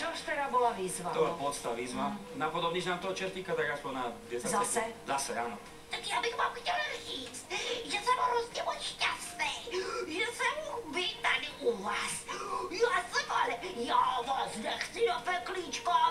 čo už teda bola výzva? To je podsta výzva. Napodobníš nám toho čertíka, tak aspoň na 10 sekúnd. Zase? Zase, áno. Tak já bych vám chtěla říct, že jsem hrozně moc šťastný, že jsem mohl být tady u vás. Já vás nechci do peklíčka,